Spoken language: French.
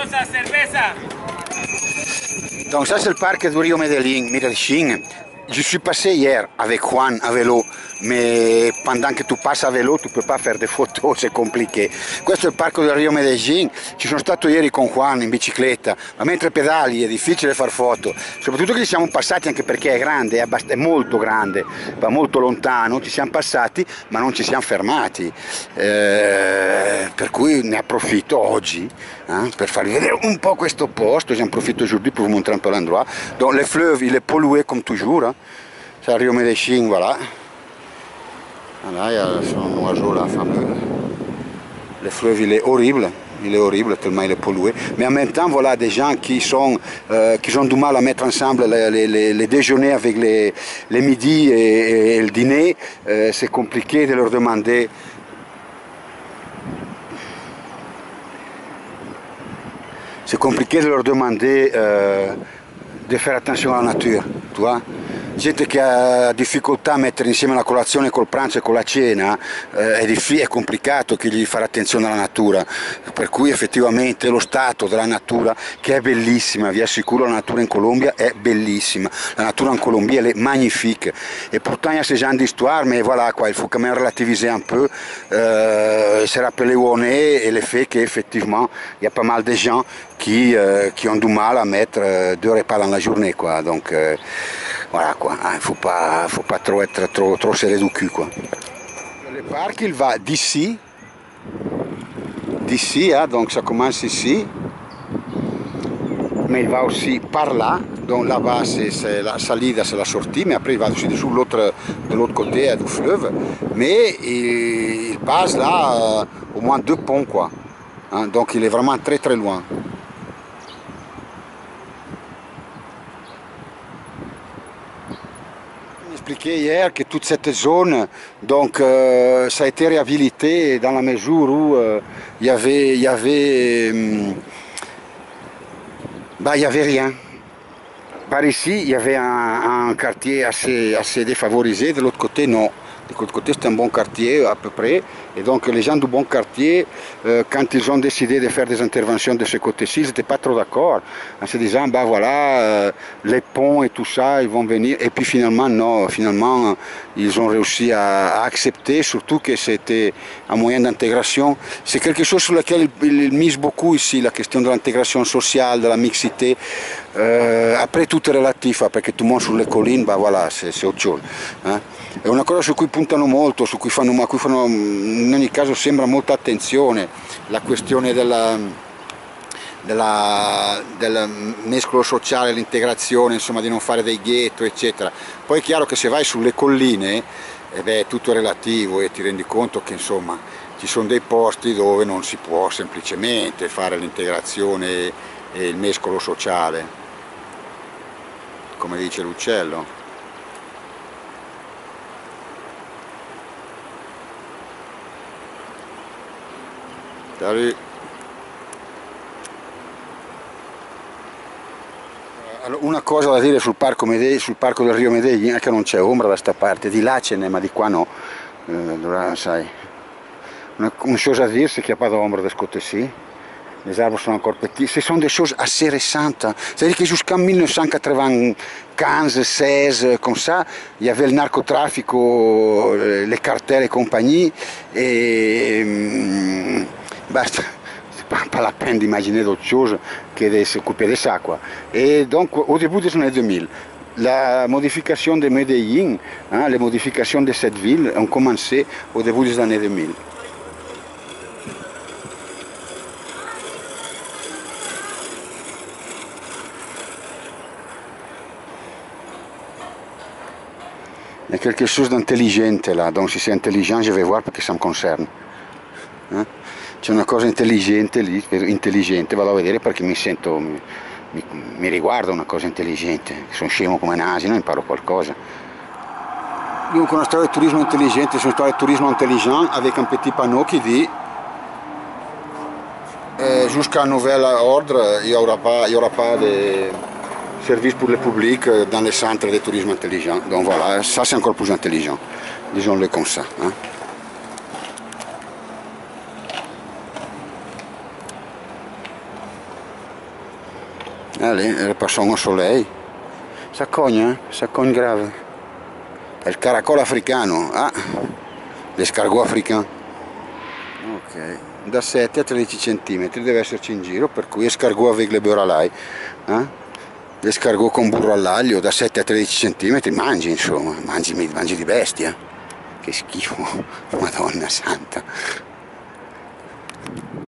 gaseosa, cerveza. Donc ça c'est le parc de Rio Medellín. Je suis passé hier avec Juan à vélo, mais pendant que tu passi a vélo tu peux pas faire des photos, c'est compliqué. Questo è il parco del Rio Medellín, ci sono stato ieri con Juan in bicicletta, ma mentre pedali è difficile far foto, soprattutto che ci siamo passati anche perché è grande, è molto grande, va molto lontano, ci siamo passati ma non ci siamo fermati, per cui ne approfitto oggi per farvi vedere un po' questo posto, j'en profite aujourd'hui pour vous montrer un peu l'endroit. Donc le fleuve il est pollué comme toujours, c'est Rio Medellín, voilà. Là, il y a son oiseau là, fameux. Le fleuve il est horrible tellement il est pollué. Mais en même temps, voilà des gens qui ont du mal à mettre ensemble les déjeuners avec les midis et le dîner. C'est compliqué de leur demander. C'est compliqué de leur demander di fare attenzione alla natura, tu vois? Gente che ha difficoltà a mettere insieme la colazione col pranzo e con la cena, è complicato che gli fare attenzione alla natura, per cui effettivamente lo stato della natura, che è bellissima, vi assicuro, la natura in Colombia è bellissima, la natura en Colombie elle est magnifique, et pourtant il y a ces gens d'histoire, mais voilà quoi, il faut quand même relativiser un peu, se rappeler où on est et le fait qu'effectivement il y a pas mal de gens qui ont du mal à mettre 2 repas dans la journée quoi, donc voilà quoi, faut pas trop être trop serré du cul quoi. Le parc il va d'ici, donc ça commence ici, mais il va aussi par là, donc là-bas c'est la salida, c'est la sortie, mais après il va aussi de l'autre côté du fleuve, mais il passe là au moins 2 ponts quoi, donc il est vraiment très très loin. Expliqué hier que toute cette zone, donc ça a été réhabilité dans la mesure où il y avait rien. Par ici, il y avait un quartier assez défavorisé, de l'autre côté non. De l'autre côté c'est un bon quartier à peu près, et donc les gens du bon quartier, quand ils ont décidé de faire des interventions de ce côté-ci, ils n'étaient pas trop d'accord, en se disant bah voilà, les ponts et tout ça, ils vont venir, et puis finalement non, finalement ils ont réussi à accepter, surtout que c'était un moyen d'intégration. C'est quelque chose sur lequel ils misent beaucoup ici, la question de l'intégration sociale, de la mixité. Après tout è relativo, perché tu monti sulle colline, bah voilà, c'est autre chose. È una cosa su cui puntano molto, a cui fanno in ogni caso sembra molta attenzione, la questione del mescolo sociale, l'integrazione, insomma di non fare dei ghetto eccetera. Poi è chiaro che se vai sulle colline è tutto relativo e ti rendi conto che insomma ci sono dei posti dove non si può semplicemente fare l'integrazione e il mescolo sociale, come dice l'uccello. Allora, una cosa da dire sul parco del Rio Medellín è che non c'è ombra da sta parte, di là ce n'è ma di qua no, sai. Une chose à dire, c'est qu'il n'y a pas d'ombre de ce côté-ci. Les arbres sont encore petits. Ce sont des choses assez récentes. C'est-à-dire que jusqu'en 1995-16, comme ça, il y avait le narcotrafico, les cartels et compagnie, et basta. Pas la peine d'imaginer d'autre chose que de s'occuper de ça quoi. Et donc au début des années 2000, la modification de Medellín, les modifications de cette ville ont commencé au début des années 2000. Il y a quelque chose d'intelligente là, donc si c'est intelligent je vais voir perché ça me concerne. C'è una cosa intelligente lì, vado a vedere perché mi riguarda una cosa intelligente, sono scemo come un asino, imparo qualcosa. Donc una storia di turismo intelligente, c'est une storia di turismo intelligent avec un petit panneau qui dit jusqu'à nouvel ordre, il y aura pas de service pour le public dans les centres de tourisme intelligent. Donc voilà, ça c'est encore plus intelligent, disons-le comme ça. Allez, le passons au soleil. Ça cogne grave. È il caracol africano, l'escargot africain. Ok, da 7 a 13 cm deve esserci in giro, per cui escargot avec le beurre à l'ail. L'escargot con burro all'aglio da 7 a 13 cm, mangi insomma, mangi di bestia. Che schifo, Madonna santa.